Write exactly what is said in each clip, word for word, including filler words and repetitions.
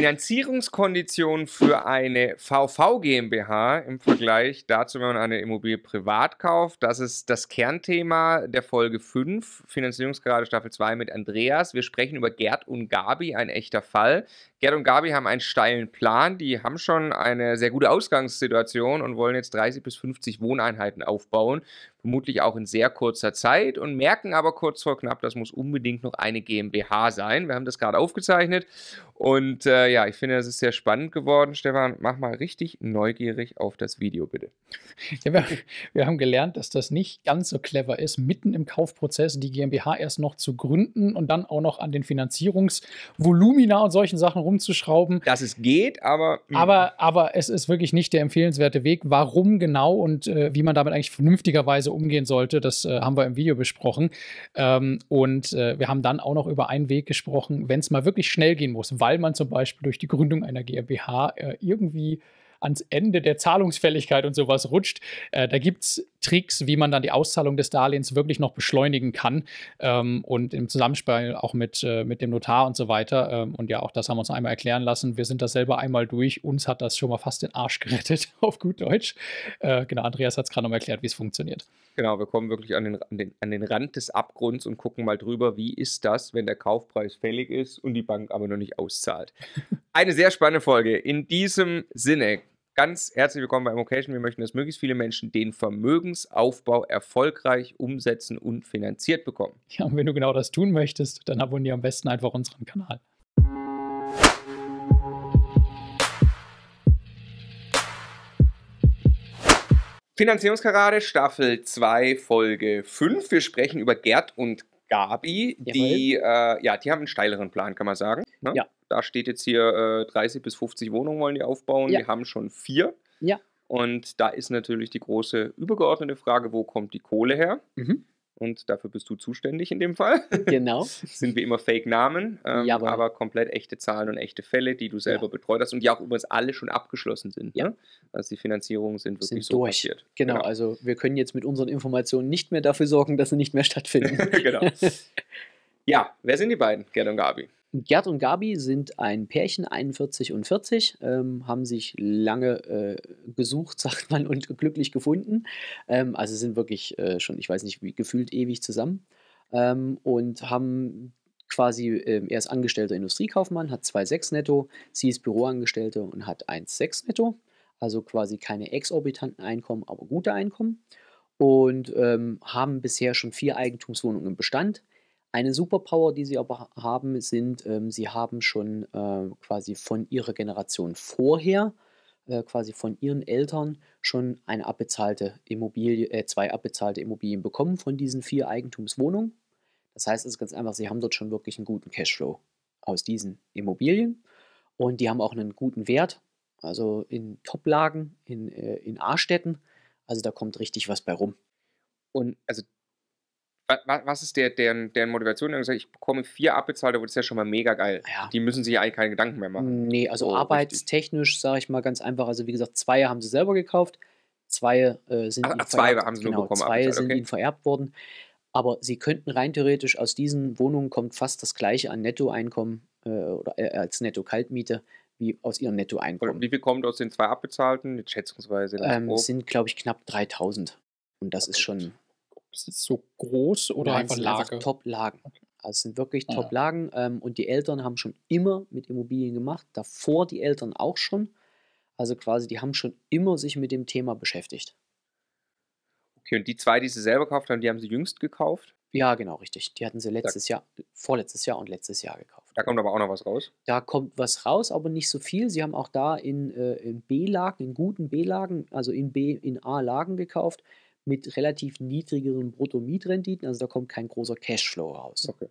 Finanzierungskonditionen für eine V V GmbH im Vergleich dazu, wenn man eine Immobilie privat kauft. Das ist das Kernthema der Folge fünf, Finanzierungsgrade Staffel zwei mit Andreas. Wir sprechen über Gerd und Gabi, ein echter Fall. Gerd und Gabi haben einen steilen Plan. Die haben schon eine sehr gute Ausgangssituation und wollen jetzt dreißig bis fünfzig Wohneinheiten aufbauen. Vermutlich auch in sehr kurzer Zeit und merken aber kurz vor knapp, das muss unbedingt noch eine GmbH sein. Wir haben das gerade aufgezeichnet und äh, ja, ich finde, das ist sehr spannend geworden. Stefan, mach mal richtig neugierig auf das Video, bitte. Ja, wir, wir haben gelernt, dass das nicht ganz so clever ist, mitten im Kaufprozess die GmbH erst noch zu gründen und dann auch noch an den Finanzierungsvolumina und solchen Sachen rumzuschrauben. Dass es geht, aber... Aber, aber es ist wirklich nicht der empfehlenswerte Weg. Warum genau und äh, wie man damit eigentlich vernünftigerweise umgehen sollte, das äh, haben wir im Video besprochen. Ähm, und äh, wir haben dann auch noch über einen Weg gesprochen, wenn es mal wirklich schnell gehen muss, weil man zum Beispiel durch die Gründung einer GmbH äh, irgendwie ans Ende der Zahlungsfälligkeit und sowas rutscht. Äh, da gibt es Tricks, wie man dann die Auszahlung des Darlehens wirklich noch beschleunigen kann ähm, und im Zusammenspiel auch mit, äh, mit dem Notar und so weiter. Ähm, und ja, auch das haben wir uns einmal erklären lassen. Wir sind das selber einmal durch. Uns hat das schon mal fast den Arsch gerettet, auf gut Deutsch. Äh, genau, Andreas hat es gerade noch mal erklärt, wie es funktioniert. Genau, wir kommen wirklich an den, an, den, an den Rand des Abgrunds und gucken mal drüber, wie ist das, wenn der Kaufpreis fällig ist und die Bank aber noch nicht auszahlt. Eine sehr spannende Folge. In diesem Sinne, ganz herzlich willkommen bei Immocation. Wir möchten, dass möglichst viele Menschen den Vermögensaufbau erfolgreich umsetzen und finanziert bekommen. Ja, und wenn du genau das tun möchtest, dann abonniere am besten einfach unseren Kanal. Finanzierungskarate, Staffel zwei, Folge fünf. Wir sprechen über Gerd und Gabi. Die, äh, ja, die haben einen steileren Plan, kann man sagen. Ne? Ja. Da steht jetzt hier äh, dreißig bis fünfzig Wohnungen wollen die aufbauen. Ja. Die haben schon vier. Ja. Und da ist natürlich die große übergeordnete Frage, wo kommt die Kohle her? Mhm. Und dafür bist du zuständig in dem Fall. Genau. Sind wie immer Fake-Namen, ähm, Jawohl. aber komplett echte Zahlen und echte Fälle, die du selber Ja. betreut hast und die auch übrigens alle schon abgeschlossen sind. Ja. Ne? Also die Finanzierungen sind wirklich Sind so durch. passiert. Genau, also wir können jetzt mit unseren Informationen nicht mehr dafür sorgen, dass sie nicht mehr stattfinden. Genau. Ja, wer sind die beiden, Gerd und Gabi? Gerd und Gabi sind ein Pärchen, einundvierzig und vierzig, ähm, haben sich lange äh, gesucht, sagt man, und glücklich gefunden. Ähm, also sind wirklich äh, schon, ich weiß nicht, wie gefühlt ewig zusammen. Ähm, und haben quasi, äh, er ist angestellter Industriekaufmann, hat zwei Komma sechs netto, sie ist Büroangestellte und hat eins Komma sechs netto. Also quasi keine exorbitanten Einkommen, aber gute Einkommen. Und ähm, haben bisher schon vier Eigentumswohnungen im Bestand. Eine Superpower, die sie aber haben, sind, ähm, sie haben schon äh, quasi von ihrer Generation vorher, äh, quasi von ihren Eltern, schon eine abbezahlte Immobilie, äh, zwei abbezahlte Immobilien bekommen von diesen vier Eigentumswohnungen. Das heißt, es ist ganz einfach, sie haben dort schon wirklich einen guten Cashflow aus diesen Immobilien und die haben auch einen guten Wert, also in Toplagen, in, äh, in A-Städten. Also da kommt richtig was bei rum. Und also was ist der, deren, deren Motivation? Gesagt, ich bekomme vier abbezahlte, das ist ja schon mal mega geil. Ja. Die müssen sich eigentlich keine Gedanken mehr machen. Nee, also Oh, arbeitstechnisch sage ich mal ganz einfach. Also wie gesagt, zwei haben sie selber gekauft, zwei äh, sind Ach, ihnen zwei vererbt, haben sie nur genau, bekommen, zwei abbezahlt, sind okay. ihnen vererbt worden. Aber sie könnten rein theoretisch aus diesen Wohnungen kommt fast das gleiche an Nettoeinkommen äh, oder äh, als Netto-Kaltmiete wie aus ihrem Und Nettoeinkommen. wie viel kommt aus den zwei abbezahlten? Jetzt schätzungsweise. ganz Ähm, grob. sind, glaube ich, knapp dreitausend. Und das ist schon Ist es so groß oder Nein, einfach es sind Lage? einfach Top-Lagen. Also es sind wirklich Ah. Top-Lagen. Ähm, und die Eltern haben schon immer mit Immobilien gemacht. Davor die Eltern auch schon. Also quasi, die haben schon immer sich mit dem Thema beschäftigt. Okay, und die zwei, die sie selber gekauft haben, die haben sie jüngst gekauft. Ja, genau, richtig. Die hatten sie letztes Jahr, vorletztes Jahr und letztes Jahr gekauft. Da kommt aber auch noch was raus. Da kommt was raus, aber nicht so viel. Sie haben auch da in, äh, in B-Lagen, in guten B-Lagen, also in B, in A-Lagen gekauft, mit relativ niedrigeren Bruttomietrenditen. Also da kommt kein großer Cashflow raus. Okay.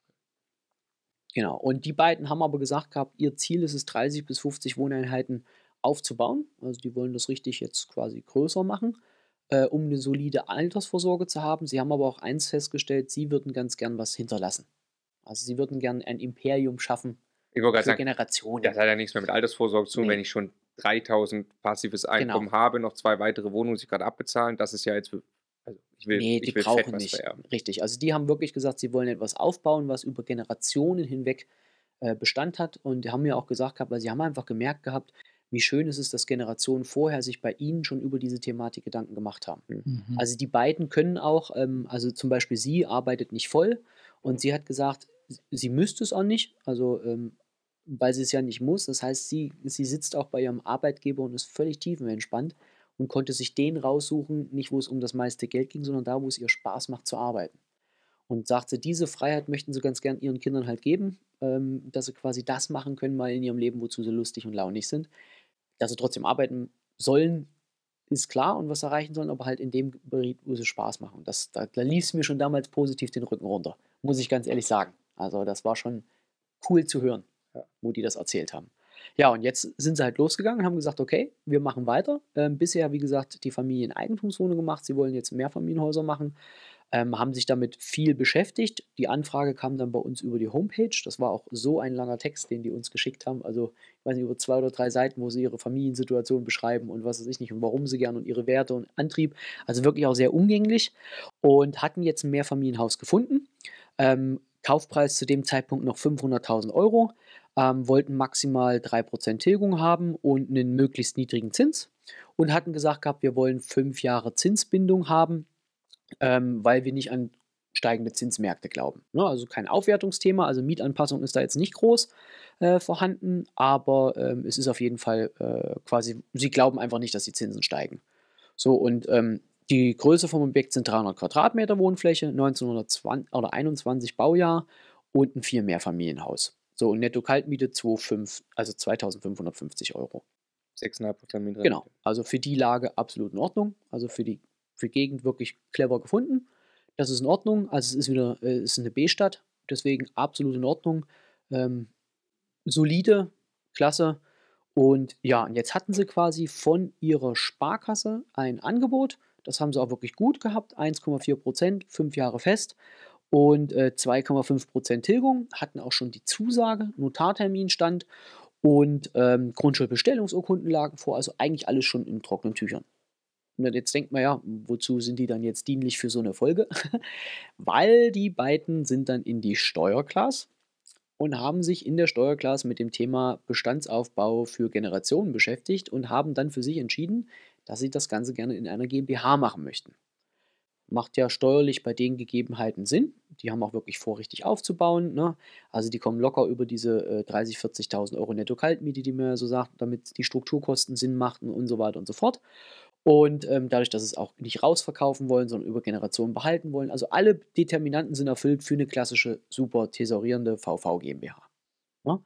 Genau. Und die beiden haben aber gesagt gehabt, ihr Ziel ist es, dreißig bis fünfzig Wohneinheiten aufzubauen. Also die wollen das richtig jetzt quasi größer machen, äh, um eine solide Altersvorsorge zu haben. Sie haben aber auch eins festgestellt, sie würden ganz gern was hinterlassen. Also sie würden gern ein Imperium schaffen Ich wollte gerade für sagen, Generationen. das hat ja nichts mehr mit Altersvorsorge zu tun, Nee. wenn ich schon dreitausend passives Einkommen Genau. habe, noch zwei weitere Wohnungen, die ich gerade abbezahlen. Das ist ja jetzt, also ich will, Nee, die ich will brauchen fett was nicht. vererben. Richtig. Also die haben wirklich gesagt, sie wollen etwas aufbauen, was über Generationen hinweg äh, Bestand hat. Und die haben mir auch gesagt gehabt, weil sie haben einfach gemerkt gehabt, wie schön es ist, dass Generationen vorher sich bei ihnen schon über diese Thematik Gedanken gemacht haben. Mhm. Mhm. Also die beiden können auch, ähm, also zum Beispiel sie arbeitet nicht voll und sie hat gesagt, s- sie müsste es auch nicht, also ähm, weil sie es ja nicht muss. Das heißt, sie, sie sitzt auch bei ihrem Arbeitgeber und ist völlig tiefenentspannt und konnte sich den raussuchen, nicht wo es um das meiste Geld ging, sondern da, wo es ihr Spaß macht zu arbeiten. Und sagte, diese Freiheit möchten sie ganz gern ihren Kindern halt geben, ähm, dass sie quasi das machen können mal in ihrem Leben, wozu sie lustig und launig sind. Dass sie trotzdem arbeiten sollen, ist klar und was erreichen sollen, aber halt in dem Bereich, wo sie Spaß machen. Das, da da lief es mir schon damals positiv den Rücken runter, muss ich ganz ehrlich sagen. Also das war schon cool zu hören, Ja. wo die das erzählt haben. Ja, und jetzt sind sie halt losgegangen und haben gesagt, okay, wir machen weiter. Ähm, bisher, wie gesagt, die Familieneigentumswohnung gemacht. Sie wollen jetzt Mehrfamilienhäuser machen, ähm, haben sich damit viel beschäftigt. Die Anfrage kam dann bei uns über die Homepage. Das war auch so ein langer Text, den die uns geschickt haben. Also, ich weiß nicht, über zwei oder drei Seiten, wo sie ihre Familiensituation beschreiben und was weiß ich nicht und warum sie gern und ihre Werte und Antrieb. Also wirklich auch sehr umgänglich und hatten jetzt ein Mehrfamilienhaus gefunden. Ähm, Kaufpreis zu dem Zeitpunkt noch fünfhunderttausend Euro, ähm, wollten maximal drei Prozent Tilgung haben und einen möglichst niedrigen Zins und hatten gesagt gehabt, wir wollen fünf Jahre Zinsbindung haben, ähm, weil wir nicht an steigende Zinsmärkte glauben. Ne, also kein Aufwertungsthema, also Mietanpassung ist da jetzt nicht groß äh, vorhanden, aber ähm, es ist auf jeden Fall äh, quasi, sie glauben einfach nicht, dass die Zinsen steigen. So, und ähm, die Größe vom Objekt sind dreihundert Quadratmeter Wohnfläche, neunzehnhundertzwanzig oder einundzwanzig Baujahr und ein Vier-Mehrfamilienhaus. So, und Netto-Kaltmiete zwei Komma fünf, also zweitausendfünfhundertfünfzig Euro. sechs Komma fünf Prozent Mietrendite. Genau, also für die Lage absolut in Ordnung. Also für die für Gegend wirklich clever gefunden. Das ist in Ordnung. Also es ist wieder, äh, es ist eine B-Stadt, deswegen absolut in Ordnung. Ähm, solide, klasse. Und ja, und jetzt hatten sie quasi von ihrer Sparkasse ein Angebot. Das haben sie auch wirklich gut gehabt. eins Komma vier Prozent, fünf Jahre fest und äh, zwei Komma fünf Prozent Tilgung. Hatten auch schon die Zusage, Notartermin stand und ähm, Grundschuldbestellungsurkunden lagen vor. Also eigentlich alles schon in trockenen Tüchern. Und jetzt denkt man ja, wozu sind die dann jetzt dienlich für so eine Folge? Weil die beiden sind dann in die Steuerklasse und haben sich in der Steuerklasse mit dem Thema Bestandsaufbau für Generationen beschäftigt und haben dann für sich entschieden, dass sie das Ganze gerne in einer GmbH machen möchten. Macht ja steuerlich bei den Gegebenheiten Sinn. Die haben auch wirklich vor, richtig aufzubauen. Ne? Also die kommen locker über diese äh, dreißigtausend, vierzigtausend Euro Netto-Kaltmiete, die man ja so sagt, damit die Strukturkosten Sinn machten und so weiter und so fort. Und ähm, dadurch, dass sie es auch nicht rausverkaufen wollen, sondern über Generationen behalten wollen. Also alle Determinanten sind erfüllt für eine klassische, super tesorierende V V GmbH. Ne?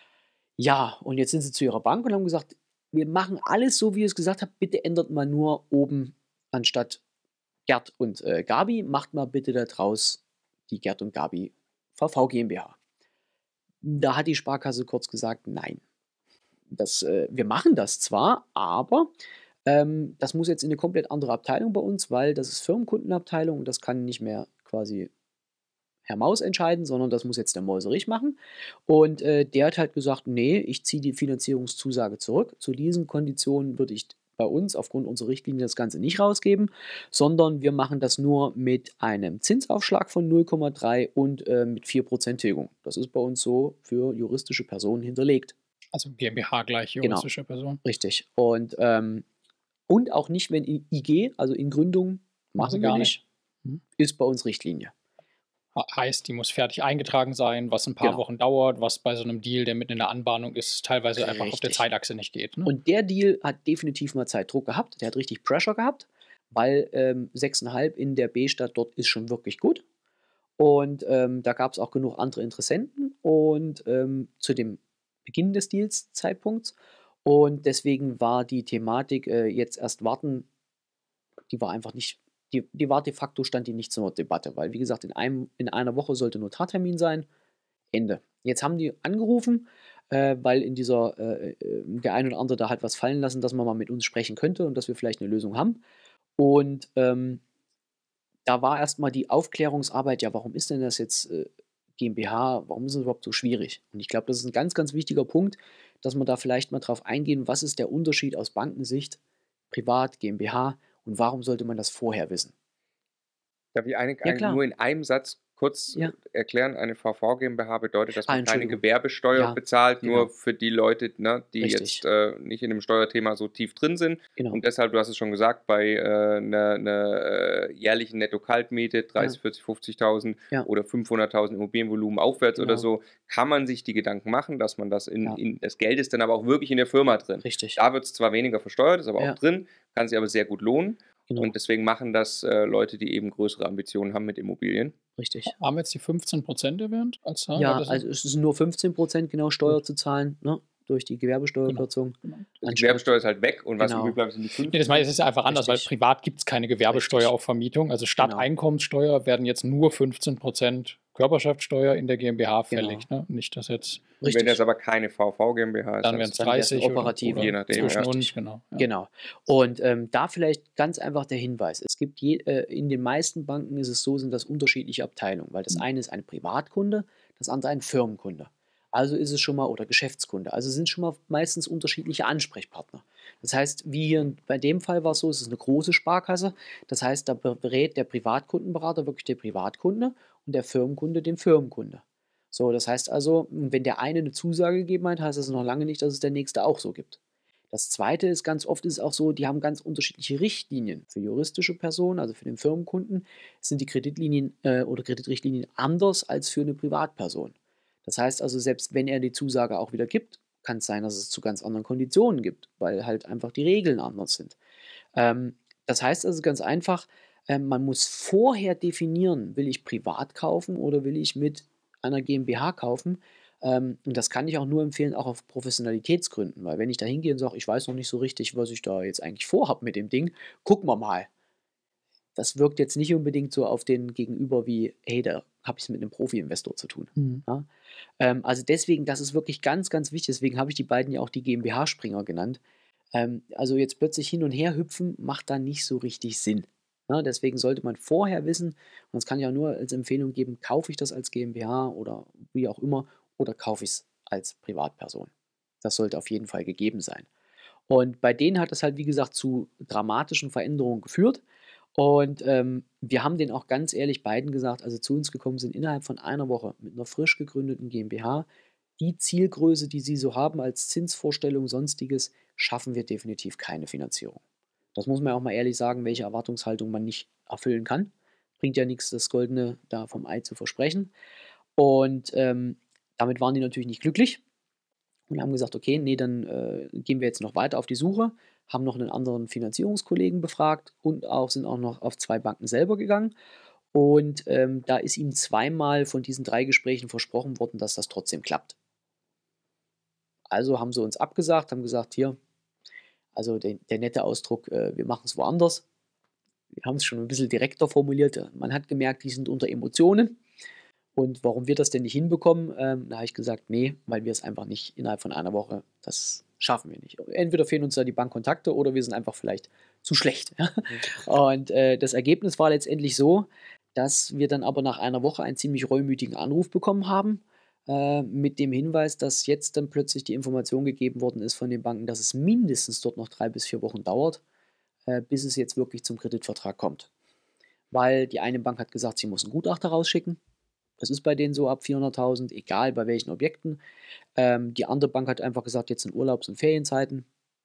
Ja, und jetzt sind sie zu ihrer Bank und haben gesagt, wir machen alles so, wie ihr es gesagt habt, bitte ändert mal nur oben anstatt Gerd und äh, Gabi, macht mal bitte da draus die Gerd und Gabi V V GmbH. Da hat die Sparkasse kurz gesagt, nein. Das, äh, wir machen das zwar, aber ähm, das muss jetzt in eine komplett andere Abteilung bei uns, weil das ist Firmenkundenabteilung und das kann nicht mehr quasi Herr Maus entscheiden, sondern das muss jetzt der Mäuserich machen. Und äh, der hat halt gesagt, nee, ich ziehe die Finanzierungszusage zurück. Zu diesen Konditionen würde ich bei uns aufgrund unserer Richtlinie das Ganze nicht rausgeben, sondern wir machen das nur mit einem Zinsaufschlag von null Komma drei und äh, mit vier Prozent Tilgung. Das ist bei uns so für juristische Personen hinterlegt. Also GmbH gleich Genau. juristische Person. Richtig. Und, ähm, und auch nicht, wenn in I G, also in Gründung, Machen sie machen wir gar nicht, Hm. ist bei uns Richtlinie. Ha- Heißt, die muss fertig eingetragen sein, was ein paar Genau. Wochen dauert, was bei so einem Deal, der mitten in der Anbahnung ist, teilweise einfach auf der Richtig. Zeitachse nicht geht. Ne? Und der Deal hat definitiv mal Zeitdruck gehabt. Der hat richtig Pressure gehabt, weil ähm, sechs Komma fünf in der B-Stadt dort ist schon wirklich gut. Und ähm, da gab es auch genug andere Interessenten und ähm, zu dem Beginn des Deals Zeitpunkts. Und deswegen war die Thematik äh, jetzt erst warten, die war einfach nicht, die, die war de facto, stand die nicht zur Debatte, weil wie gesagt, in, einem, in einer Woche sollte Notartermin sein. Ende. Jetzt haben die angerufen, äh, weil in dieser, äh, äh, der ein oder andere da halt was fallen lassen, dass man mal mit uns sprechen könnte und dass wir vielleicht eine Lösung haben. Und ähm, da war erstmal die Aufklärungsarbeit, ja, warum ist denn das jetzt äh, GmbH, warum ist es überhaupt so schwierig? Und ich glaube, das ist ein ganz, ganz wichtiger Punkt, dass wir da vielleicht mal drauf eingehen, was ist der Unterschied aus Bankensicht, Privat, GmbH und warum sollte man das vorher wissen? Darf ich eine, Ja, eine klar. nur in einem Satz kurz Ja. erklären? Eine V V GmbH bedeutet, dass Ah, man keine Entschuldigung. Gewerbesteuer Ja, bezahlt, genau. nur für die Leute, ne, die Richtig. jetzt äh, nicht in dem Steuerthema so tief drin sind. Genau. Und deshalb, du hast es schon gesagt, bei äh, einer äh, jährlichen Netto-Kaltmiete, Ja. dreißig, vierzig, fünfzigtausend Ja. oder fünfhunderttausend Immobilienvolumen aufwärts oder Genau. so, kann man sich die Gedanken machen, dass man das in, Ja. in das Geld ist dann aber auch wirklich in der Firma drin. Richtig. Da wird es zwar weniger versteuert, ist aber Ja. auch drin, kann sich aber sehr gut lohnen. Genau. Und deswegen machen das äh, Leute, die eben größere Ambitionen haben mit Immobilien. Richtig. Haben wir jetzt die fünfzehn Prozent erwähnt als Zahl? Weil Ja, das ist also es ist nur fünfzehn Prozent genau Steuer gut. zu zahlen, ne, durch die Genau, Gewerbesteuerkürzung. genau. Die Anstatt Gewerbesteuer ist halt weg und was Genau. übrig bleibt, sind die Nee, fünfzehn. das meine ich, es ist ja einfach anders, weil Richtig. privat gibt es keine Gewerbesteuer Richtig. auf Vermietung. Also statt Genau. Einkommenssteuer werden jetzt nur fünfzehn Prozent Körperschaftssteuer in der GmbH fällig. Genau. Ne? Nicht, dass jetzt, Und wenn das Richtig. aber keine V V GmbH ist, dann dann wären ist es Dann wäre es eine dreißig oder, operative. oder je nachdem, zwischen ja. uns, Richtig. genau. Ja. Genau. Und ähm, da vielleicht ganz einfach der Hinweis. Es gibt je, äh, in den meisten Banken ist es so, sind das unterschiedliche Abteilungen, weil das Mhm. eine ist ein Privatkunde, das andere ein Firmenkunde. Also ist es schon mal, oder Geschäftskunde, also sind schon mal meistens unterschiedliche Ansprechpartner. Das heißt, wie hier bei dem Fall war es so, es ist eine große Sparkasse. Das heißt, da berät der Privatkundenberater wirklich den Privatkunde und der Firmenkunde den Firmenkunde. So, das heißt also, wenn der eine eine Zusage gegeben hat, heißt das noch lange nicht, dass es der nächste auch so gibt. Das Zweite ist, ganz oft ist es auch so, die haben ganz unterschiedliche Richtlinien. Für juristische Personen, also für den Firmenkunden, sind die Kreditlinien äh, oder Kreditrichtlinien anders als für eine Privatperson. Das heißt also, selbst wenn er die Zusage auch wieder gibt, kann es sein, dass es zu ganz anderen Konditionen gibt, weil halt einfach die Regeln anders sind. Ähm, das heißt also ganz einfach, ähm, man muss vorher definieren, will ich privat kaufen oder will ich mit einer GmbH kaufen. Ähm, und das kann ich auch nur empfehlen, auch auf Professionalitätsgründen, weil wenn ich da hingehe und sage, ich weiß noch nicht so richtig, was ich da jetzt eigentlich vorhabe mit dem Ding, gucken wir mal. Das wirkt jetzt nicht unbedingt so auf den Gegenüber wie, hey, da habe ich es mit einem Profi-Investor zu tun. Mhm. Ja? Ähm, also deswegen, das ist wirklich ganz, ganz wichtig. Deswegen habe ich die beiden ja auch die GmbH-Springer genannt. Ähm, also jetzt plötzlich hin und her hüpfen, macht da nicht so richtig Sinn. Ja, deswegen sollte man vorher wissen, und das kann ich auch nur als Empfehlung geben, kaufe ich das als GmbH oder wie auch immer, oder kaufe ich es als Privatperson. Das sollte auf jeden Fall gegeben sein. Und bei denen hat das halt, wie gesagt, zu dramatischen Veränderungen geführt. Und ähm, wir haben denen auch ganz ehrlich beiden gesagt, also zu uns gekommen sind innerhalb von einer Woche mit einer frisch gegründeten GmbH. Die Zielgröße, die sie so haben als Zinsvorstellung, sonstiges, schaffen wir definitiv keine Finanzierung. Das muss man ja auch mal ehrlich sagen, welche Erwartungshaltung man nicht erfüllen kann. Bringt ja nichts, das Goldene da vom Ei zu versprechen. Und ähm, damit waren die natürlich nicht glücklich und haben gesagt, okay, nee, dann äh, gehen wir jetzt noch weiter auf die Suche, haben noch einen anderen Finanzierungskollegen befragt und auch sind auch noch auf zwei Banken selber gegangen. Und ähm, da ist ihm zweimal von diesen drei Gesprächen versprochen worden, dass das trotzdem klappt. Also haben sie uns abgesagt, haben gesagt, hier, also der, der nette Ausdruck, äh, wir machen es woanders. Wir haben es schon ein bisschen direkter formuliert. Man hat gemerkt, die sind unter Emotionen. Und warum wir das denn nicht hinbekommen, ähm, da habe ich gesagt, nee, weil wir es einfach nicht innerhalb von einer Woche, das schaffen wir nicht. Entweder fehlen uns da die Bankkontakte oder wir sind einfach vielleicht zu schlecht. Ja? Und äh, das Ergebnis war letztendlich so, dass wir dann aber nach einer Woche einen ziemlich reumütigen Anruf bekommen haben, äh, mit dem Hinweis, dass jetzt dann plötzlich die Information gegeben worden ist von den Banken, dass es mindestens dort noch drei bis vier Wochen dauert, äh, bis es jetzt wirklich zum Kreditvertrag kommt. Weil die eine Bank hat gesagt, sie muss einen Gutachter rausschicken. Das ist bei denen so ab vierhunderttausend, egal bei welchen Objekten. Ähm, die andere Bank hat einfach gesagt, jetzt sind Urlaubs- und Ferienzeiten.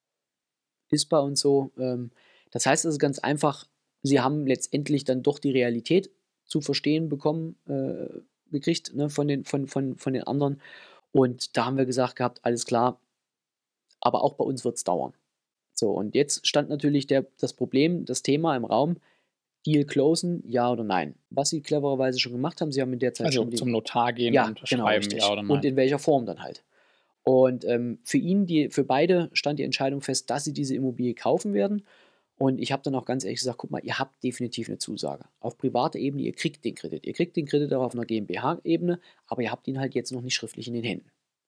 Ist bei uns so. Ähm, das heißt, es ist ganz einfach, sie haben letztendlich dann doch die Realität zu verstehen bekommen, äh, gekriegt, ne, von, den, von, von, von den anderen. Und da haben wir gesagt gehabt, alles klar, aber auch bei uns wird es dauern. So, und jetzt stand natürlich der, das Problem, das Thema im Raum, Deal closen, ja oder nein. Was sie clevererweise schon gemacht haben, sie haben in der Zeit Also schon die, zum Notar gehen ja, und genau, schreiben, richtig. ja oder Und nein. in welcher Form dann halt. Und ähm, für ihn, die, für beide stand die Entscheidung fest, dass sie diese Immobilie kaufen werden. Und ich habe dann auch ganz ehrlich gesagt, guck mal, ihr habt definitiv eine Zusage. Auf privater Ebene, ihr kriegt den Kredit. Ihr kriegt den Kredit auch auf einer GmbH-Ebene, aber ihr habt ihn halt jetzt noch nicht schriftlich in den Händen.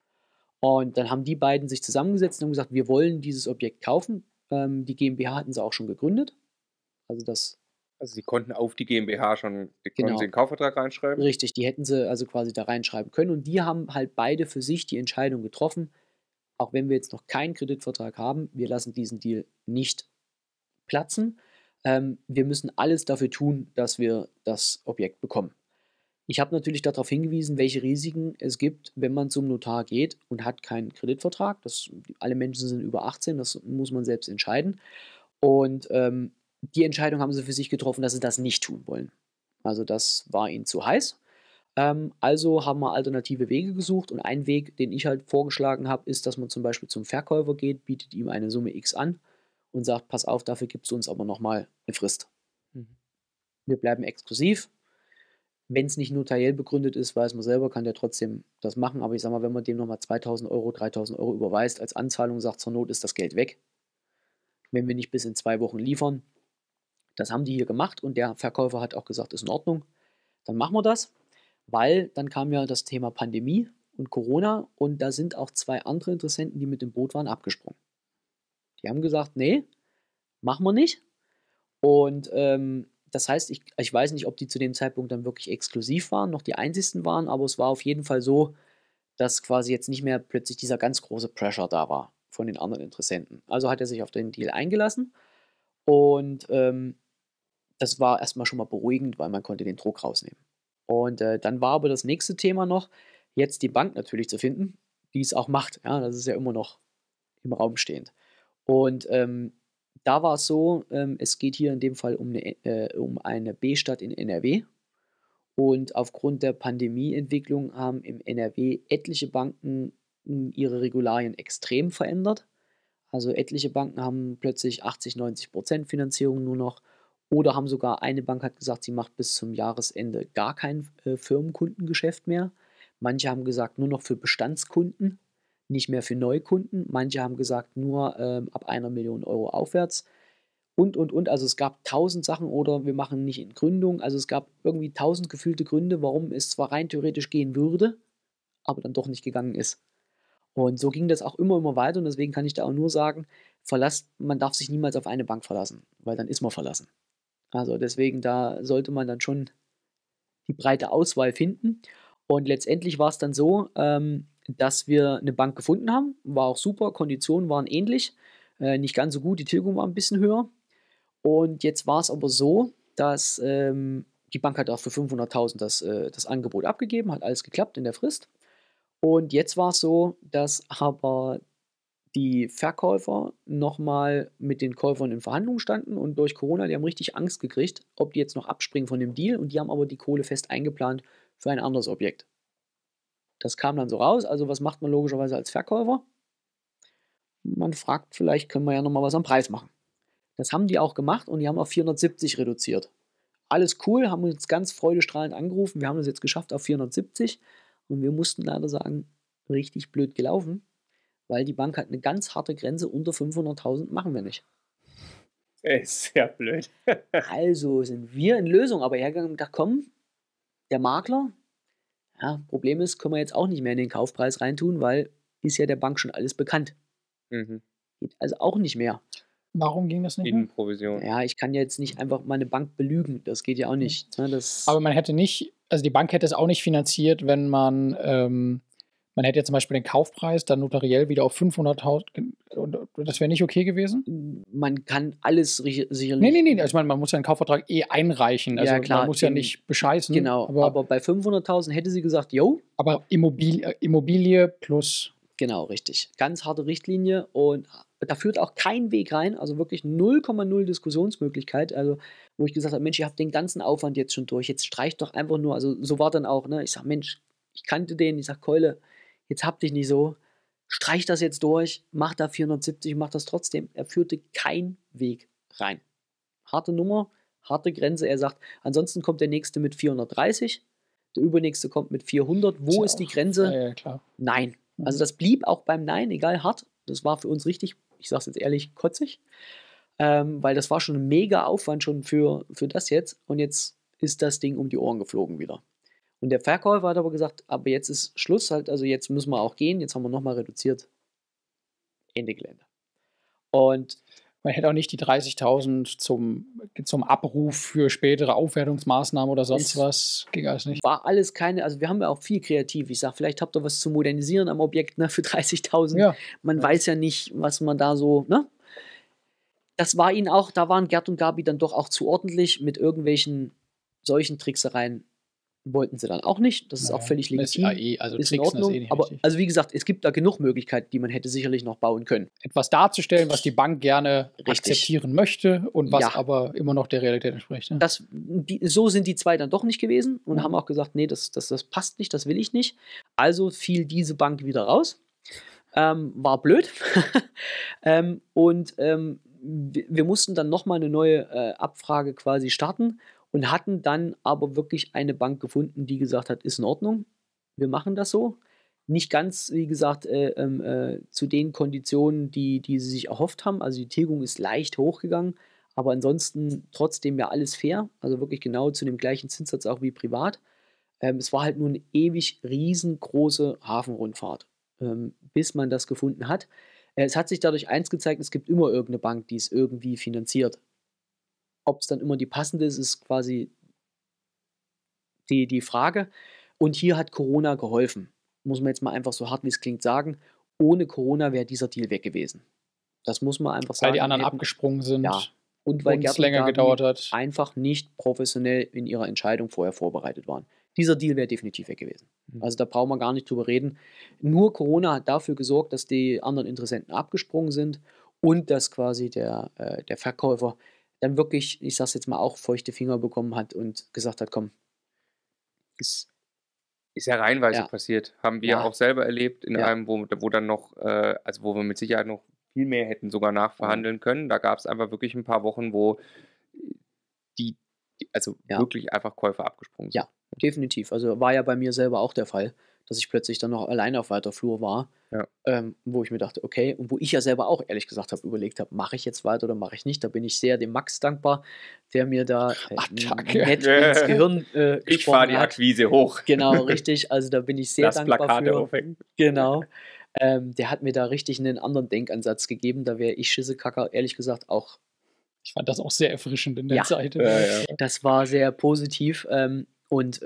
Und dann haben die beiden sich zusammengesetzt und haben gesagt, wir wollen dieses Objekt kaufen. Ähm, die GmbH hatten sie auch schon gegründet. Also das Also sie konnten auf die GmbH schon, die konnten Genau. sie einen Kaufvertrag reinschreiben. Richtig, die hätten sie also quasi da reinschreiben können. Und die haben halt beide für sich die Entscheidung getroffen, auch wenn wir jetzt noch keinen Kreditvertrag haben, wir lassen diesen Deal nicht platzen. Ähm, wir müssen alles dafür tun, dass wir das Objekt bekommen. Ich habe natürlich darauf hingewiesen, welche Risiken es gibt, wenn man zum Notar geht und hat keinen Kreditvertrag. Das, alle Menschen sind über achtzehn, das muss man selbst entscheiden. Und ähm, die Entscheidung haben sie für sich getroffen, dass sie das nicht tun wollen. Also das war ihnen zu heiß. Ähm, also haben wir alternative Wege gesucht und ein Weg, den ich halt vorgeschlagen habe, ist, dass man zum Beispiel zum Verkäufer geht, bietet ihm eine Summe X an und sagt, pass auf, dafür gibst du uns aber nochmal eine Frist. Mhm. Wir bleiben exklusiv. Wenn es nicht notariell begründet ist, weiß man selber, kann der trotzdem das machen. Aber ich sage mal, wenn man dem nochmal zweitausend Euro, dreitausend Euro überweist als Anzahlung, sagt zur Not ist das Geld weg. Wenn wir nicht bis in zwei Wochen liefern, das haben die hier gemacht und der Verkäufer hat auch gesagt, ist in Ordnung, dann machen wir das. Weil dann kam ja das Thema Pandemie und Corona und da sind auch zwei andere Interessenten, die mit dem Boot waren, abgesprungen. Die haben gesagt, nee, machen wir nicht. Und ähm, das heißt, ich, ich weiß nicht, ob die zu dem Zeitpunkt dann wirklich exklusiv waren, noch die einzigsten waren, aber es war auf jeden Fall so, dass quasi jetzt nicht mehr plötzlich dieser ganz große Pressure da war von den anderen Interessenten. Also hat er sich auf den Deal eingelassen und ähm, das war erstmal schon mal beruhigend, weil man konnte den Druck rausnehmen. Und äh, dann war aber das nächste Thema noch, jetzt die Bank natürlich zu finden, die es auch macht. Ja, das ist ja immer noch im Raum stehend. Und ähm, da war es so, ähm, es geht hier in dem Fall um eine, äh, um eine B-Stadt in N R W. Und aufgrund der Pandemieentwicklung haben im N R W etliche Banken mh, ihre Regularien extrem verändert. Also etliche Banken haben plötzlich achtzig, neunzig Prozent Finanzierung nur noch. Oder haben sogar, eine Bank hat gesagt, sie macht bis zum Jahresende gar kein äh, Firmenkundengeschäft mehr. Manche haben gesagt, nur noch für Bestandskunden, nicht mehr für Neukunden. Manche haben gesagt, nur ähm, ab einer Million Euro aufwärts. Und, und, und. Also es gab tausend Sachen oder wir machen nicht in Gründung. Also es gab irgendwie tausend gefühlte Gründe, warum es zwar rein theoretisch gehen würde, aber dann doch nicht gegangen ist. Und so ging das auch immer, immer weiter. Und deswegen kann ich da auch nur sagen, verlasst, man darf sich niemals auf eine Bank verlassen, weil dann ist man verlassen. Also deswegen, da sollte man dann schon die breite Auswahl finden. Und letztendlich war es dann so, ähm, dass wir eine Bank gefunden haben. War auch super, Konditionen waren ähnlich. Äh, nicht ganz so gut, die Tilgung war ein bisschen höher. Und jetzt war es aber so, dass ähm, die Bank hat auch für fünfhunderttausend das, äh, das Angebot abgegeben, hat alles geklappt in der Frist. Und jetzt war es so, dass aber die Verkäufer nochmal mit den Käufern in Verhandlungen standen und durch Corona, die haben richtig Angst gekriegt, ob die jetzt noch abspringen von dem Deal und die haben aber die Kohle fest eingeplant für ein anderes Objekt. Das kam dann so raus, also was macht man logischerweise als Verkäufer? Man fragt, vielleicht können wir ja nochmal was am Preis machen. Das haben die auch gemacht und die haben auf vierhundertsiebzig reduziert. Alles cool, haben uns ganz freudestrahlend angerufen, wir haben es jetzt geschafft auf vierhundertsiebzig und wir mussten leider sagen, richtig blöd gelaufen. Weil die Bank hat eine ganz harte Grenze, unter fünfhunderttausend machen wir nicht. Ist sehr blöd. Also sind wir in Lösung, aber hergegangen und gedacht, komm, der Makler, ja, Problem ist, können wir jetzt auch nicht mehr in den Kaufpreis reintun, weil ist ja der Bank schon alles bekannt. Mhm. Geht also auch nicht mehr. Warum ging das nicht mehr? Innenprovision. Ja, ich kann ja jetzt nicht einfach meine Bank belügen, das geht ja auch nicht. Ne, das Aber man hätte nicht, also die Bank hätte es auch nicht finanziert, wenn man, ähm, man hätte jetzt zum Beispiel den Kaufpreis dann notariell wieder auf fünfhunderttausend, und das wäre nicht okay gewesen? man kann alles ri- sicherlich. Nee, nee, nee, also ich meine, man muss ja einen Kaufvertrag eh einreichen, also Ja, klar, man muss ja den- nicht bescheißen. Genau, aber, aber bei fünfhunderttausend hätte sie gesagt, yo, aber Immobilie, Immobilie plus, genau, richtig. Ganz harte Richtlinie und da führt auch kein Weg rein, also wirklich null Komma null Diskussionsmöglichkeit. Also, wo ich gesagt habe, Mensch, ihr habt den ganzen Aufwand jetzt schon durch, jetzt streicht doch einfach nur, also so war dann auch, ne? Ich sage, Mensch, ich kannte den, ich sage, Keule, jetzt hab dich nicht so, streich das jetzt durch, mach da vierhundertsiebzig, mach das trotzdem. Er führte kein Weg rein. Harte Nummer, harte Grenze. Er sagt, ansonsten kommt der nächste mit vierhundertdreißig, der übernächste kommt mit vierhundert. Wo ja ist die auch- Grenze? Ja, ja, klar. Nein. Mhm. Also das blieb auch beim Nein, egal hart. Das war für uns richtig, ich sage es jetzt ehrlich, kotzig. Ähm, weil das war schon ein mega Aufwand schon für, für das jetzt. Und jetzt ist das Ding um die Ohren geflogen wieder. Und der Verkäufer hat aber gesagt, aber jetzt ist Schluss halt, also jetzt müssen wir auch gehen. Jetzt haben wir nochmal reduziert. Ende Gelände. Und Man hätte auch nicht die dreißigtausend zum, zum Abruf für spätere Aufwertungsmaßnahmen oder sonst Es- was, ging alles nicht. war alles keine, also wir haben ja auch viel kreativ. Ich sage, vielleicht habt ihr was zu modernisieren am Objekt, ne, für dreißigtausend. Ja, Man Ja. weiß ja nicht, was man da so, ne? Das war ihnen auch, da waren Gerd und Gabi dann doch auch zu ordentlich mit irgendwelchen solchen Tricksereien. Wollten sie dann auch nicht. Das ist auch Naja, völlig ist ja legitim. eh, also Ist in tricksen ist Ordnung. eh nicht Aber richtig. also wie gesagt, es gibt da genug Möglichkeiten, die man hätte sicherlich noch bauen können. Etwas darzustellen, was die Bank gerne Richtig. akzeptieren möchte und was Ja. aber immer noch der Realität entspricht. Ne? Das, die, so sind die zwei dann doch nicht gewesen und Mhm. haben auch gesagt, nee, das, das, das passt nicht, das will ich nicht. Also fiel diese Bank wieder raus. Ähm, war blöd. ähm, und ähm, wir, wir mussten dann nochmal eine neue äh, Abfrage quasi starten und hatten dann aber wirklich eine Bank gefunden, die gesagt hat, ist in Ordnung, wir machen das so. Nicht ganz, wie gesagt, äh, ähm, äh, zu den Konditionen, die, die sie sich erhofft haben. Also die Tilgung ist leicht hochgegangen, aber ansonsten trotzdem ja alles fair. Also wirklich genau zu dem gleichen Zinssatz auch wie privat. Ähm, es war halt nur eine ewig riesengroße Hafenrundfahrt, ähm, bis man das gefunden hat. Äh, es hat sich dadurch eins gezeigt, es gibt immer irgendeine Bank, die es irgendwie finanziert. Ob es dann immer die passende ist, ist quasi die, die Frage. Und hier hat Corona geholfen. Muss man jetzt mal einfach so hart wie es klingt sagen. Ohne Corona wäre dieser Deal weg gewesen. Das muss man einfach sagen. Weil die anderen hätten, abgesprungen sind ja. Und weil und es Gerd und länger Gabi gedauert hat. einfach nicht professionell in ihrer Entscheidung vorher vorbereitet waren. Dieser Deal wäre definitiv weg gewesen. Mhm. Also da brauchen wir gar nicht drüber reden. Nur Corona hat dafür gesorgt, dass die anderen Interessenten abgesprungen sind und dass quasi der, äh, der Verkäufer dann wirklich, ich sag's jetzt mal, auch feuchte Finger bekommen hat und gesagt hat, komm, ist, Ist ja reihenweise Ja. passiert. Haben wir Ja. auch selber erlebt in Ja. einem, wo, wo dann noch, äh, also wo wir mit Sicherheit noch viel mehr hätten sogar nachverhandeln können. Da gab es einfach wirklich ein paar Wochen, wo die, die also Ja. wirklich einfach Käufer abgesprungen sind. Ja, definitiv. Also war ja bei mir selber auch der Fall, dass ich plötzlich dann noch alleine auf weiter Flur war, Ja. ähm, wo ich mir dachte, okay, und wo ich ja selber auch ehrlich gesagt habe, überlegt habe, mache ich jetzt weiter oder mache ich nicht. Da bin ich sehr dem Max dankbar, der mir da äh, Attacke. nett ins Gehirn äh, Ich fahre die gesprochen hat. Akquise hoch. Genau, richtig. Also da bin ich sehr Das dankbar Plakat für. aufhängen. Genau. Ähm, der hat mir da richtig einen anderen Denkansatz gegeben. Da wäre ich Schissekacker, ehrlich gesagt, auch. Ich fand das auch sehr erfrischend in der Ja. Zeit. Ja, ja. Das war sehr positiv. Ähm, und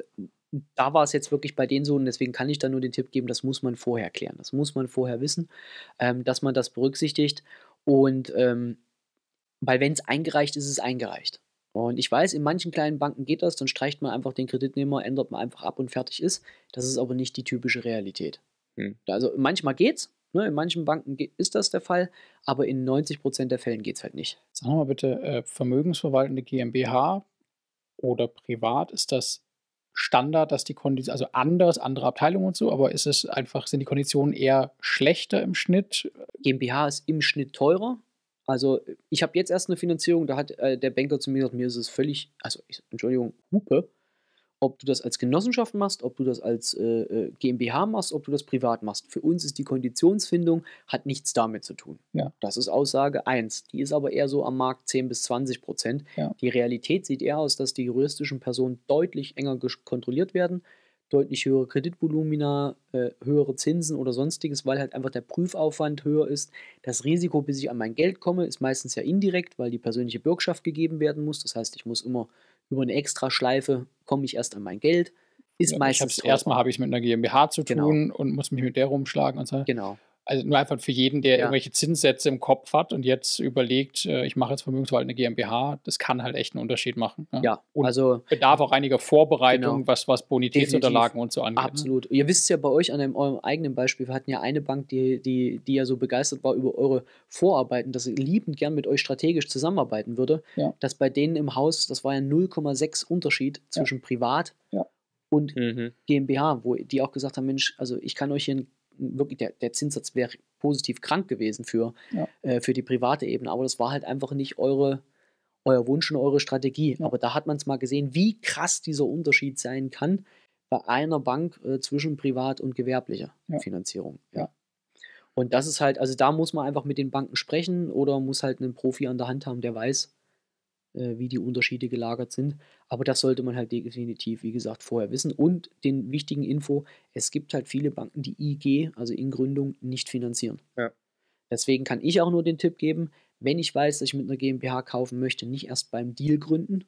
da war es jetzt wirklich bei denen so, und deswegen kann ich da nur den Tipp geben, das muss man vorher klären. Das muss man vorher wissen, ähm, dass man das berücksichtigt. Und ähm, weil wenn es eingereicht ist, ist es eingereicht. Und ich weiß, in manchen kleinen Banken geht das, dann streicht man einfach den Kreditnehmer, ändert man einfach ab und fertig ist. Das ist aber nicht die typische Realität. Hm. Also manchmal geht's, ne? In manchen Banken ge- ist das der Fall, aber in neunzig Prozent der Fällen geht es halt nicht. Sag mal bitte, äh, vermögensverwaltende GmbH oder privat, ist das Standard, dass die Konditionen, also anders, andere Abteilungen und so, aber ist es einfach, sind die Konditionen eher schlechter im Schnitt? GmbH ist im Schnitt teurer. Also ich habe jetzt erst eine Finanzierung, da hat äh, der Banker zu mir gesagt, mir ist es völlig, also ich, Entschuldigung, Hupe, ob du das als Genossenschaft machst, ob du das als äh, äh, GmbH machst, ob du das privat machst. Für uns ist die Konditionsfindung, hat nichts damit zu tun. Ja. Das ist Aussage eins. Die ist aber eher so am Markt zehn bis zwanzig Prozent. Ja. Die Realität sieht eher aus, dass die juristischen Personen deutlich enger gesch- kontrolliert werden, deutlich höhere Kreditvolumina, äh, höhere Zinsen oder sonstiges, weil halt einfach der Prüfaufwand höher ist. Das Risiko, bis ich an mein Geld komme, ist meistens ja indirekt, weil die persönliche Bürgschaft gegeben werden muss. Das heißt, ich muss immer über eine Extraschleife, komme ich erst an mein Geld. Ist Ja, ich meistens hab's, erstmal habe ich es mit einer GmbH zu Genau. tun und muss mich mit der rumschlagen und so. Genau. Also nur einfach für jeden, der Ja. irgendwelche Zinssätze im Kopf hat und jetzt überlegt, äh, ich mache jetzt vermögensverwaltende GmbH, das kann halt echt einen Unterschied machen. Ne? Ja, Und also bedarf auch einiger Vorbereitung, Genau. was, was Bonitätsunterlagen und so angeht. Ne? absolut. Ihr wisst ja bei euch an einem, eurem eigenen Beispiel, wir hatten ja eine Bank, die, die, die ja so begeistert war über eure Vorarbeiten, dass sie liebend gern mit euch strategisch zusammenarbeiten würde, Ja. dass bei denen im Haus, das war ja null Komma sechs Unterschied zwischen Privat Ja. und Mhm. GmbH, wo die auch gesagt haben, Mensch, also ich kann euch hier ein- wirklich, der, der Zinssatz wäre positiv krank gewesen für, Ja. äh, für die private Ebene, aber das war halt einfach nicht eure, euer Wunsch und eure Strategie. Ja. Aber da hat man es mal gesehen, wie krass dieser Unterschied sein kann bei einer Bank äh, zwischen privat und gewerblicher Ja. Finanzierung. Ja. Und das ist halt, also da muss man einfach mit den Banken sprechen oder muss halt einen Profi an der Hand haben, der weiß, äh, wie die Unterschiede gelagert sind. Aber das sollte man halt definitiv, wie gesagt, vorher wissen. Und den wichtigen Info, es gibt halt viele Banken, die I G, also in Gründung, nicht finanzieren. Ja. Deswegen kann ich auch nur den Tipp geben, wenn ich weiß, dass ich mit einer GmbH kaufen möchte, nicht erst beim Deal gründen,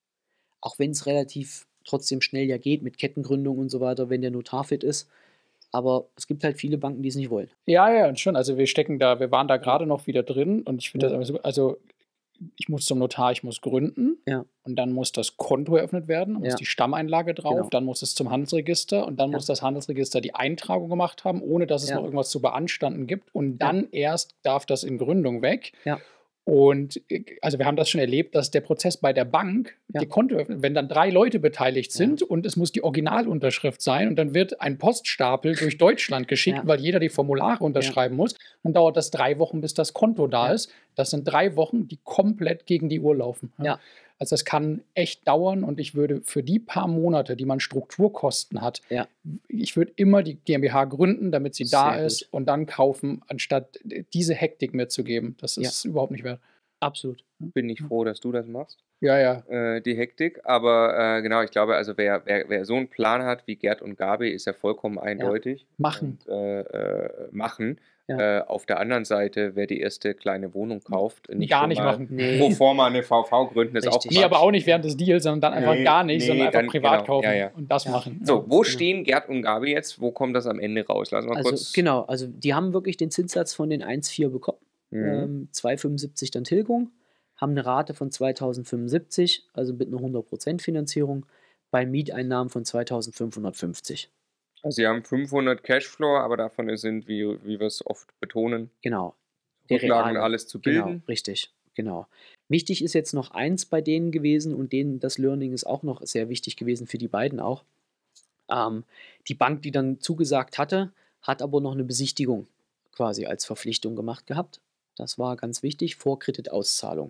auch wenn es relativ trotzdem schnell ja geht mit Kettengründung und so weiter, wenn der Notar fit ist. Aber es gibt halt viele Banken, die es nicht wollen. Ja, ja, und schon. Also wir stecken da, wir waren da gerade noch wieder drin und ich finde Ja. das aber so, also ich muss zum Notar, ich muss gründen Ja. und dann muss das Konto eröffnet werden, muss Ja. die Stammeinlage drauf, Genau. dann muss es zum Handelsregister und dann Ja. muss das Handelsregister die Eintragung gemacht haben, ohne dass es Ja. noch irgendwas zu beanstanden gibt und Ja. dann erst darf das in Gründung weg. Ja. Und äh, also wir haben das schon erlebt, dass der Prozess bei der Bank, Ja. die Konto öffnet, wenn dann drei Leute beteiligt Ja. sind und es muss die Originalunterschrift sein und dann wird ein Poststapel durch Deutschland geschickt, Ja. weil jeder die Formulare unterschreiben muss, dann dauert das drei Wochen, bis das Konto da Ja. ist. Das sind drei Wochen, die komplett gegen die Uhr laufen. Ja. Ja. Also das kann echt dauern und ich würde für die paar Monate, die man Strukturkosten hat, Ja. ich würde immer die GmbH gründen, damit sie da Sehr ist gut. und dann kaufen, anstatt diese Hektik mitzugeben. Das Ja. ist überhaupt nicht wert. Absolut. Bin ich froh, dass du das machst, Ja, ja. äh, die Hektik. Aber äh, genau, ich glaube, also wer, wer, wer so einen Plan hat wie Gerd und Gabi, ist ja vollkommen eindeutig. Machen. Und, äh, äh, machen. Ja. Äh, auf der anderen Seite, wer die erste kleine Wohnung kauft, nicht Gar schon nicht mal machen. Nee. pro forma eine V V gründen, ist auch Richtig. Nee, Quatsch. aber auch nicht während des Deals, sondern dann einfach Nee, gar nicht, nee, sondern einfach dann- privat genau, kaufen ja, ja. und das Ja. machen. So, wo Genau. stehen Gerd und Gabi jetzt? Wo kommt das am Ende raus? Lass mal Also kurz. genau, also die haben wirklich den Zinssatz von den eins Komma vier bekommen. Mhm. Ähm, zwei Komma fünfundsiebzig dann Tilgung, haben eine Rate von zweitausendfünfundsiebzig, also mit einer hundert Prozent Finanzierung, bei Mieteinnahmen von zweitausendfünfhundertfünfzig. Also sie haben fünfhundert Cashflow, aber davon sind, wie, wie wir es oft betonen, Genau. Der Rücklagen und reale. alles zu Genau, bilden. richtig, genau. Wichtig ist jetzt noch eins bei denen gewesen und denen das Learning ist auch noch sehr wichtig gewesen für die beiden auch. Ähm, die Bank, die dann zugesagt hatte, hat aber noch eine Besichtigung quasi als Verpflichtung gemacht gehabt. Das war ganz wichtig, vor Kreditauszahlung.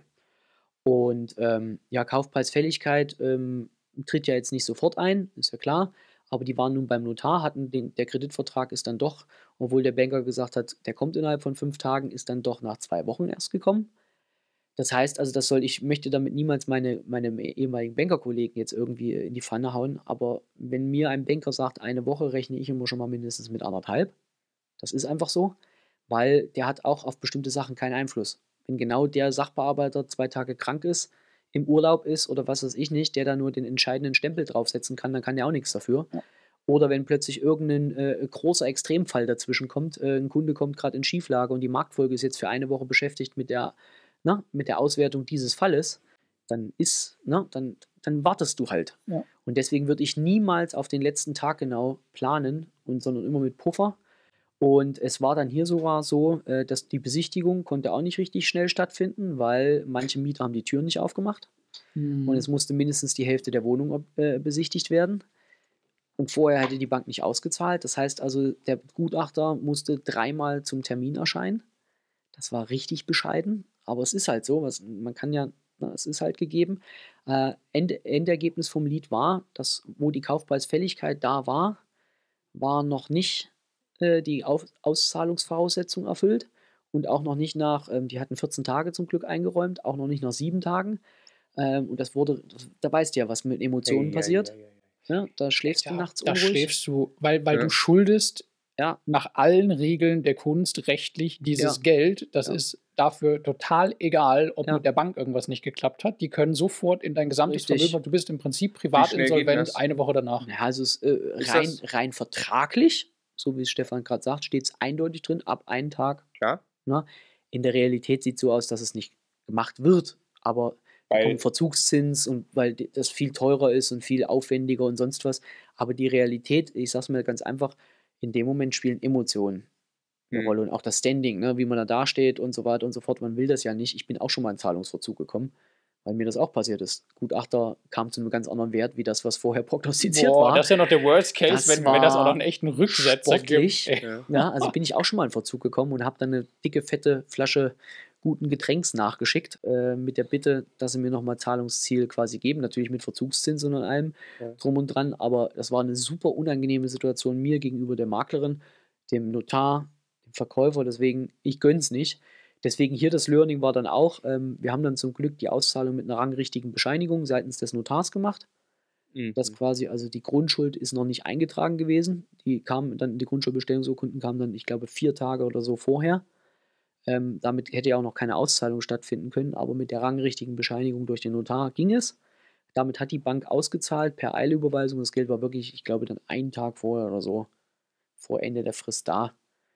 Und ähm, ja, Kaufpreisfälligkeit ähm, tritt ja jetzt nicht sofort ein, ist ja klar. Aber die waren nun beim Notar, hatten den, der Kreditvertrag ist dann doch, obwohl der Banker gesagt hat, der kommt innerhalb von fünf Tagen, ist dann doch nach zwei Wochen erst gekommen. Das heißt also, das soll, ich möchte damit niemals meine, meine ehemaligen Bankerkollegen jetzt irgendwie in die Pfanne hauen, aber wenn mir ein Banker sagt, eine Woche, rechne ich immer schon mal mindestens mit anderthalb. Das ist einfach so, weil der hat auch auf bestimmte Sachen keinen Einfluss. Wenn genau der Sachbearbeiter zwei Tage krank ist, im Urlaub ist oder was weiß ich nicht, der da nur den entscheidenden Stempel draufsetzen kann, dann kann der auch nichts dafür. Ja. Oder wenn plötzlich irgendein äh, großer Extremfall dazwischen kommt, äh, ein Kunde kommt gerade in Schieflage und die Marktfolge ist jetzt für eine Woche beschäftigt mit der, na, mit der Auswertung dieses Falles, dann ist, na, dann, dann wartest du halt. Ja. Und deswegen würde ich niemals auf den letzten Tag genau planen, und, sondern immer mit Puffer. Und es war dann hier sogar so, äh, dass die Besichtigung konnte auch nicht richtig schnell stattfinden, weil manche Mieter haben die Türen nicht aufgemacht. Mhm. Und es musste mindestens die Hälfte der Wohnung äh, besichtigt werden. Und vorher hätte die Bank nicht ausgezahlt. Das heißt also, der Gutachter musste dreimal zum Termin erscheinen. Das war richtig bescheiden, aber es ist halt so, was, man kann ja, na, es ist halt gegeben. Äh, End, Endergebnis vom Lied war, dass wo die Kaufpreisfälligkeit da war, war noch nicht äh, die Auf Auszahlungsvoraussetzung erfüllt und auch noch nicht nach, ähm, die hatten vierzehn Tage zum Glück eingeräumt, auch noch nicht nach sieben Tagen. Ähm, und das wurde, da weißt du ja, was mit Emotionen Ei, ei, passiert. ei, ei, ei. Ja, da schläfst du Ja, nachts da unruhig. schläfst du, weil, weil Ja. du schuldest Ja, nach allen Regeln der Kunst rechtlich dieses Ja. Geld. Das Ja. ist dafür total egal, ob Ja. mit der Bank irgendwas nicht geklappt hat. Die können sofort in dein gesamtes Richtig. Vermögen, du bist im Prinzip schnell geht privatinsolvent das? eine Woche danach. Ja, also es, äh, Ist rein, das- rein vertraglich, so wie es Stefan gerade sagt, steht es eindeutig drin, ab einen Tag. Klar. Ne? In der Realität sieht es so aus, dass es nicht gemacht wird, aber da Weil- kommt Verzugszins und weil die- das viel teurer ist und viel aufwendiger und sonst was. Aber die Realität, ich sag's mir ganz einfach, in dem Moment spielen Emotionen eine Mhm. Rolle und auch das Standing, ne, wie man da dasteht und so weiter und so fort. Man will das ja nicht. Ich bin auch schon mal in Zahlungsverzug gekommen, weil mir das auch passiert ist. Gutachter kam zu einem ganz anderen Wert, wie das, was vorher prognostiziert Boah, war. das ist ja noch der Worst Case, Das wenn, wenn das auch noch war einen echten Rücksetzer sportlich. gibt. Ey. Ja. Ja, also bin ich auch schon mal in Verzug gekommen und habe dann eine dicke, fette Flasche guten Getränks nachgeschickt, äh, mit der Bitte, dass sie mir nochmal Zahlungsziel quasi geben, natürlich mit Verzugszins und allem Ja. drum und dran, aber das war eine super unangenehme Situation mir gegenüber der Maklerin, dem Notar, dem Verkäufer, deswegen, ich gönn's nicht. Deswegen hier das Learning war dann auch, ähm, wir haben dann zum Glück die Auszahlung mit einer rangrichtigen Bescheinigung seitens des Notars gemacht. Mhm. Das quasi, also die Grundschuld ist noch nicht eingetragen gewesen. Die kam dann, die Grundschuldbestellungsurkunden kamen dann, ich glaube, vier Tage oder so vorher. Ähm, damit hätte ja auch noch keine Auszahlung stattfinden können, aber mit der rangrichtigen Bescheinigung durch den Notar ging es. Damit hat die Bank ausgezahlt per Eilüberweisung. Das Geld war wirklich, ich glaube, dann einen Tag vorher oder so, vor Ende der Frist da.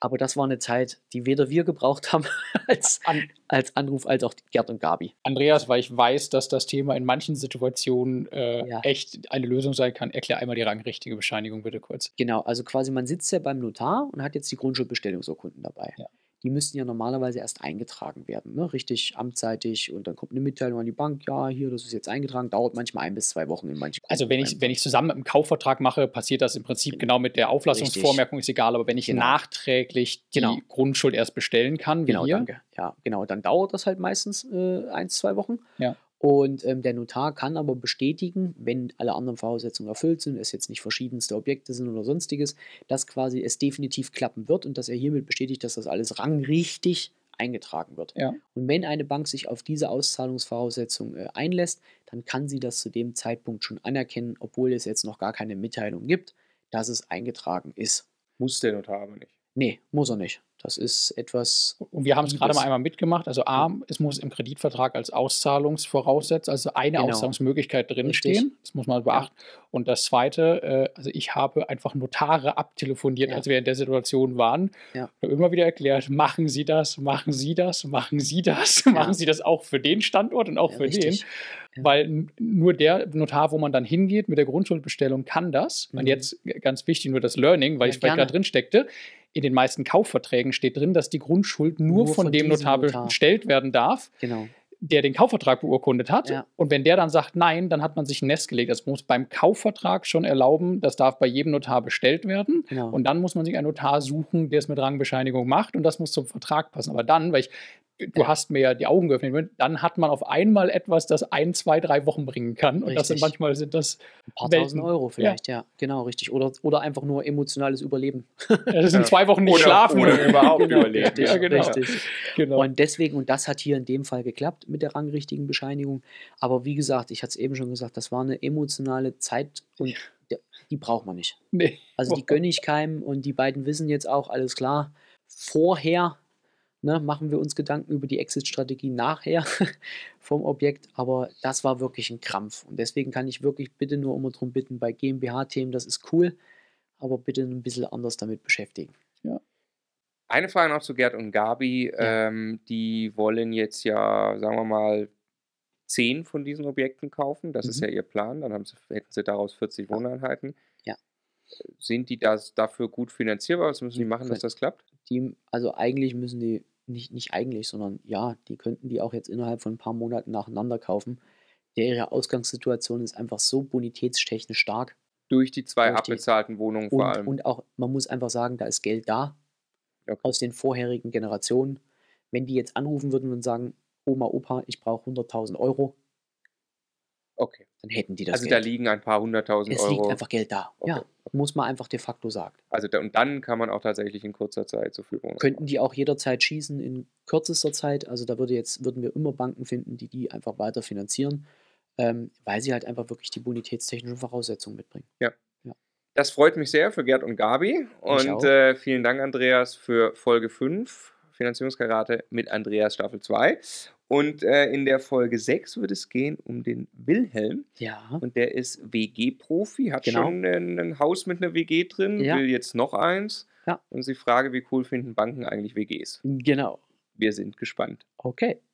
Aber das war eine Zeit, die weder wir gebraucht haben als, An als Anruf, als auch Gerd und Gabi. Andreas, weil ich weiß, dass das Thema in manchen Situationen äh, Ja. echt eine Lösung sein kann, erklär einmal die rangrichtige Bescheinigung bitte kurz. Genau, also quasi man sitzt ja beim Notar und hat jetzt die Grundschuldbestellungsurkunden dabei. Ja. Die müssten ja normalerweise erst eingetragen werden, ne? Richtig amtsseitig, und dann kommt eine Mitteilung an die Bank, ja, hier, das ist jetzt eingetragen, dauert manchmal ein bis zwei Wochen in manchen Also wenn ich, wenn ich zusammen mit einem Kaufvertrag mache, passiert das im Prinzip genau mit der Auflassungsvormerkung, ist egal, aber wenn ich Genau. nachträglich die Genau. Grundschuld erst bestellen kann, wie Genau, hier, danke. Ja, genau, dann dauert das halt meistens äh, eins, zwei Wochen. Ja. Und ähm, der Notar kann aber bestätigen, wenn alle anderen Voraussetzungen erfüllt sind, es jetzt nicht verschiedenste Objekte sind oder sonstiges, dass quasi es definitiv klappen wird und dass er hiermit bestätigt, dass das alles rangrichtig eingetragen wird. Ja. Und wenn eine Bank sich auf diese Auszahlungsvoraussetzung äh, einlässt, dann kann sie das zu dem Zeitpunkt schon anerkennen, obwohl es jetzt noch gar keine Mitteilung gibt, dass es eingetragen ist. Muss der Notar aber nicht. Nee, muss er nicht. Das ist etwas. Und wir haben es gerade Liebes. mal einmal mitgemacht. Also A, es muss im Kreditvertrag als Auszahlungsvoraussetzung, also eine Genau. Auszahlungsmöglichkeit drinstehen. Richtig. Das muss man beachten. Und das Zweite, äh, also ich habe einfach Notare abtelefoniert, Ja. als wir in der Situation waren. Ja. Und immer wieder erklärt, machen Sie das, machen Sie das, machen Sie das, machen Sie das auch für den Standort und auch Ja, für richtig. den. Ja. Weil n- nur der Notar, wo man dann hingeht mit der Grundschuldbestellung, kann das. Und Mhm. jetzt g- ganz wichtig nur das Learning, weil Ja, ich vielleicht gerne. gerade drin steckte. In den meisten Kaufverträgen steht drin, dass die Grundschuld nur, Nur von, von dem diesem Notar Notar. bestellt werden darf, Genau. der den Kaufvertrag beurkundet hat. Ja. Und wenn der dann sagt nein, dann hat man sich ein Nest gelegt. Das muss beim Kaufvertrag schon erlauben, das darf bei jedem Notar bestellt werden. Genau. Und dann muss man sich einen Notar suchen, der es mit Rangbescheinigung macht. Und das muss zum Vertrag passen. Aber dann, weil ich, du Ja. hast mir ja die Augen geöffnet, dann hat man auf einmal etwas, das ein, zwei, drei Wochen bringen kann. Und das sind Richtig. manchmal sind das Ein paar Welten. tausend Euro vielleicht, ja. Genau, richtig. Oder, oder einfach nur emotionales Überleben. Das sind Ja. zwei Wochen nicht Oder- schlafen. oder überhaupt Genau, überleben. richtig, Ja, genau. richtig. Genau. Und deswegen, und das hat hier in dem Fall geklappt mit der rangrichtigen Bescheinigung. Aber wie gesagt, ich hatte es eben schon gesagt, das war eine emotionale Zeit und der, die braucht man nicht. Nee. Also die gönne ich keinem, und die beiden wissen jetzt auch, alles klar, vorher ne, machen wir uns Gedanken über die Exit-Strategie nachher vom Objekt, aber das war wirklich ein Krampf. Und deswegen kann ich wirklich bitte nur immer darum bitten, bei GmbH-Themen, das ist cool, aber bitte ein bisschen anders damit beschäftigen. Eine Frage noch zu Gerd und Gabi. Ja. Ähm, die wollen jetzt ja, sagen wir mal, zehn von diesen Objekten kaufen. Das ist Mhm. ja ihr Plan. Dann haben sie, hätten sie daraus vierzig Ja. Wohneinheiten. Ja. Sind die das dafür gut finanzierbar? Was müssen die machen, dass das klappt? Die, also eigentlich müssen die, nicht, nicht eigentlich, sondern ja, die könnten die auch jetzt innerhalb von ein paar Monaten nacheinander kaufen. Ihre Ausgangssituation ist einfach so bonitätstechnisch stark. Durch die zwei Durch die- abbezahlten Wohnungen vor Und, allem. und auch, man muss einfach sagen, da ist Geld da Okay. aus den vorherigen Generationen. Wenn die jetzt anrufen würden und sagen, Oma, Opa, ich brauche hunderttausend Euro, Okay. dann hätten die das Also da Geld. liegen ein paar hunderttausend Es liegt Euro. einfach Geld da. Okay. Ja, muss man einfach de facto sagen. Also da, und dann kann man auch tatsächlich in kurzer Zeit so viel Wohnungen Könnten die auch jederzeit schießen in kürzester Zeit. Also da würde jetzt, würden wir immer Banken finden, die die einfach weiter finanzieren, ähm, weil sie halt einfach wirklich die bonitätstechnischen Voraussetzungen mitbringen. Das freut mich sehr für Gerd und Gabi. Und auch. äh, vielen Dank, Andreas, für Folge fünf, Finanzierungskarate mit Andreas Staffel zwei. Und äh, in der Folge sechs wird es gehen um den Wilhelm. Ja, Und der ist W G-Profi, hat Genau. schon ein, ein Haus mit einer W G drin, Ja. will jetzt noch eins. Ja. Und sie frage, wie cool finden Banken eigentlich W Gs? genau. Wir sind gespannt. Okay.